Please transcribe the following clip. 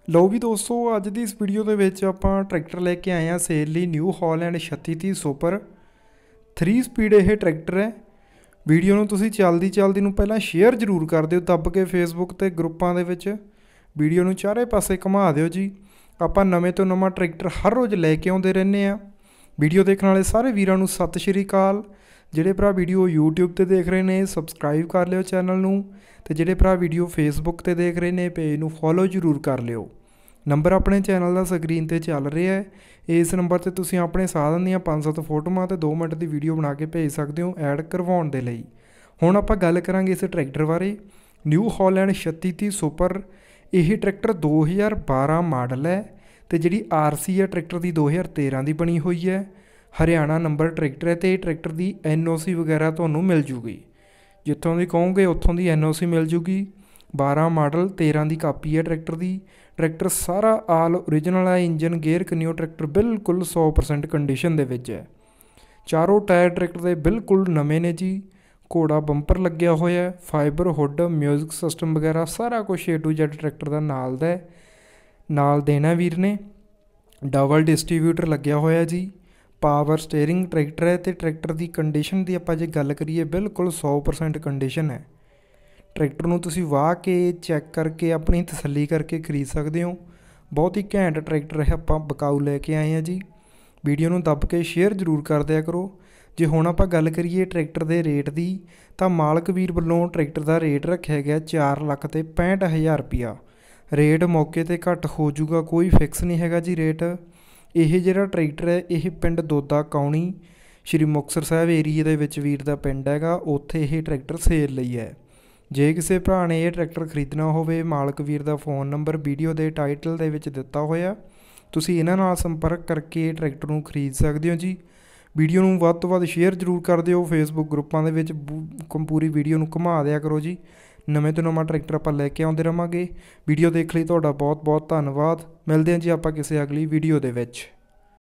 ਲਓ ਵੀ ਦੋਸਤੋ, ਅੱਜ ਦੀ ਇਸ ਵੀਡੀਓ ਦੇ ਵਿੱਚ ਆਪਾਂ ਟਰੈਕਟਰ ਲੈ ਕੇ ਆਏ ਹਾਂ ਸੇਲ ਲਈ। ਨਿਊ ਹਾਲੈਂਡ 3630 ਸੁਪਰ 3 ਸਪੀਡ ਇਹ ਟਰੈਕਟਰ ਹੈ। ਵੀਡੀਓ ਨੂੰ ਤੁਸੀਂ ਚਲਦੀ ਨੂੰ ਪਹਿਲਾਂ ਸ਼ੇਅਰ ਜ਼ਰੂਰ ਕਰ ਦਿਓ ਦੱਬ ਕੇ ਫੇਸਬੁੱਕ ਤੇ ਗਰੁੱਪਾਂ ਦੇ ਵਿੱਚ। ਵੀਡੀਓ ਨੂੰ ਚਾਰੇ ਪਾਸੇ ਘੁਮਾ ਦਿਓ ਜੀ। ਆਪਾਂ ਨਵੇਂ ਤੋਂ ਨਵਾਂ ਟਰੈਕਟਰ ਹਰ ਰੋਜ਼ ਲੈ ਕੇ ਆਉਂਦੇ ਰਹਿੰਦੇ ਹਾਂ। ਵੀਡੀਓ ਦੇਖਣ ਵਾਲੇ ਸਾਰੇ ਵੀਰਾਂ ਨੂੰ ਸਤਿ ਸ਼੍ਰੀ ਅਕਾਲ। ਜਿਹੜੇ ਭਰਾ ਵੀਡੀਓ YouTube ਤੇ ਦੇਖ ਰਹੇ ਨੇ ਸਬਸਕ੍ਰਾਈਬ ਕਰ ਲਿਓ ਚੈਨਲ ਨੂੰ, ਤੇ ਜਿਹੜੇ ਭਰਾ ਵੀਡੀਓ ਫੇਸਬੁੱਕ ਤੇ ਦੇਖ ਰਹੇ ਨੇ ਪੇਜ ਨੂੰ ਫੋਲੋ ਜ਼ਰੂਰ ਕਰ ਲਿਓ। ਨੰਬਰ ਆਪਣੇ ਚੈਨਲ ਦਾ ਸਕਰੀਨ ਤੇ ਚੱਲ ਰਿਹਾ ਹੈ। ਇਸ ਨੰਬਰ ਤੇ ਤੁਸੀਂ ਆਪਣੇ ਸਾਧਨ ਦੀਆਂ 5-7 ਫੋਟੋਆਂ ਤੇ 2 ਮਿੰਟ ਦੀ ਵੀਡੀਓ ਬਣਾ ਕੇ ਭੇਜ ਸਕਦੇ ਹੋ ਐਡ ਕਰਵਾਉਣ ਦੇ ਲਈ। ਹੁਣ ਆਪਾਂ ਗੱਲ ਕਰਾਂਗੇ ਇਸ ਟਰੈਕਟਰ ਬਾਰੇ। New Holland 3630 super. ਇਹ ਟਰੈਕਟਰ 2012 ਮਾਡਲ ਹੈ ਤੇ ਜਿਹੜੀ RC ਹੈ ਟਰੈਕਟਰ ਦੀ 2013 ਦੀ ਬਣੀ ਹੋਈ ਹੈ। ਹਰਿਆਣਾ ਨੰਬਰ ਟਰੈਕਟਰ ਹੈ ਤੇ ਇਹ ਟਰੈਕਟਰ ਦੀ NOC ਵਗੈਰਾ ਤੁਹਾਨੂੰ ਮਿਲ ਜੂਗੀ। ਜਿੱਥੋਂ ਦੀ ਕਹੋਗੇ ਉੱਥੋਂ ਦੀ NOC ਮਿਲ ਜੂਗੀ। 12 ਮਾਡਲ 13 ਦੀ ਕਾਪੀ ਹੈ ਟਰੈਕਟਰ ਦੀ। ਟਰੈਕਟਰ ਸਾਰਾ ਆਲ ਓਰੀਜਨਲ ਹੈ। ਇੰਜਨ ਗੇਅਰ ਕਨਿਓ ਟਰੈਕਟਰ ਬਿਲਕੁਲ 100% ਕੰਡੀਸ਼ਨ ਦੇ ਵਿੱਚ ਹੈ। ਚਾਰੋਂ ਟਾਇਰ ਟਰੈਕਟਰ ਦੇ ਬਿਲਕੁਲ ਨਵੇਂ ਨੇ ਜੀ। ਘੋੜਾ ਬੰਪਰ ਲੱਗਿਆ ਹੋਇਆ ਹੈ। ਫਾਈਬਰ ਹੁੱਡ, ਮਿਊਜ਼ਿਕ ਸਿਸਟਮ ਵਗੈਰਾ ਸਾਰਾ ਕੁਝ A to Z ਟਰੈਕਟਰ ਦਾ ਨਾਲ ਦੇਣਾ ਵੀਰ ਨੇ। ਡਬਲ ਡਿਸਟਰੀਬਿਊਟਰ ਲੱਗਿਆ ਹੋਇਆ ਜੀ। ਪਾਵਰ ਸਟੀਅਰਿੰਗ ਟਰੈਕਟਰ ਹੈ ਤੇ ਟਰੈਕਟਰ ਦੀ ਕੰਡੀਸ਼ਨ ਦੀ ਆਪਾਂ ਜੇ ਗੱਲ ਕਰੀਏ ਬਿਲਕੁਲ 100% ਕੰਡੀਸ਼ਨ ਹੈ। ਟਰੈਕਟਰ ਨੂੰ ਤੁਸੀਂ ਵਾਹ ਕੇ ਚੈੱਕ ਕਰਕੇ ਆਪਣੀ ਤਸੱਲੀ ਕਰਕੇ ਖਰੀਦ ਸਕਦੇ ਹੋ। ਬਹੁਤ ਹੀ ਘੈਂਟ ਟਰੈਕਟਰ ਹੈ। ਆਪਾਂ ਬਕਾਊ ਲੈ ਕੇ ਆਏ ਹਾਂ ਜੀ। ਵੀਡੀਓ ਨੂੰ ਦੱਬ ਕੇ ਸ਼ੇਅਰ ਜ਼ਰੂਰ ਕਰ ਦਿਆ ਕਰੋ। ਜੇ ਹੁਣ ਆਪਾਂ ਗੱਲ ਕਰੀਏ ਟਰੈਕਟਰ ਦੇ ਰੇਟ ਦੀ, ਤਾਂ ਮਾਲਕ ਵੀਰ ਵੱਲੋਂ ਟਰੈਕਟਰ ਦਾ ਰੇਟ ਰੱਖਿਆ ਗਿਆ 4,65,000 ਰੁਪਈਆ। ਰੇਟ ਮੌਕੇ 'ਤੇ ਘੱਟ ਹੋ ਜੂਗਾ, ਕੋਈ ਫਿਕਸ ਨਹੀਂ ਹੈਗਾ ਜੀ ਰੇਟ। ਇਹ ਜਿਹੜਾ ਟਰੈਕਟਰ ਹੈ ਇਹ ਪਿੰਡ ਦੋਦਾ ਕਾਉਣੀ ਸ਼੍ਰੀ ਮੁਕਤਸਰ ਸਾਹਿਬ ਏਰੀਏ ਦੇ ਵਿੱਚ ਵੀਰ ਦਾ ਪਿੰਡ ਹੈਗਾ, ਉੱਥੇ ਇਹ ਟਰੈਕਟਰ ਸੇਲ ਲਈ ਹੈ। ਜੇ ਕਿਸੇ ਭਰਾ ਨੇ ਇਹ ਟਰੈਕਟਰ ਖਰੀਦਣਾ ਹੋਵੇ, ਮਾਲਕ ਵੀਰ ਦਾ ਫ਼ੋਨ ਨੰਬਰ ਵੀਡੀਓ ਦੇ ਟਾਈਟਲ ਦੇ ਵਿੱਚ ਦਿੱਤਾ ਹੋਇਆ, ਤੁਸੀਂ ਇਹਨਾਂ ਨਾਲ ਸੰਪਰਕ ਕਰਕੇ ਇਹ ਟਰੈਕਟਰ ਨੂੰ ਖਰੀਦ ਸਕਦੇ ਹੋ ਜੀ। ਵੀਡੀਓ ਨੂੰ ਵੱਧ ਤੋਂ ਵੱਧ ਸ਼ੇਅਰ ਜ਼ਰੂਰ ਕਰ ਦਿਓ। ਫੇਸਬੁੱਕ ਗਰੁੱਪਾਂ ਦੇ ਵਿੱਚ ਪੂਰੀ ਵੀਡੀਓ ਨੂੰ ਘੁਮਾ ਦਿਆ ਕਰੋ ਜੀ। ਨਵੇਂ ਤੋਂ ਨਵਾਂ ਟਰੈਕਟਰ ਆਪਾਂ ਲੈ ਕੇ ਆਉਂਦੇ ਰਹਾਂਗੇ। ਵੀਡੀਓ ਦੇਖ ਲਈ ਤੁਹਾਡਾ ਬਹੁਤ ਬਹੁਤ ਧੰਨਵਾਦ। ਮਿਲਦੇ ਹਾਂ ਜੀ ਆਪਾਂ ਕਿਸੇ ਅਗਲੀ ਵੀਡੀਓ ਦੇ ਵਿੱਚ।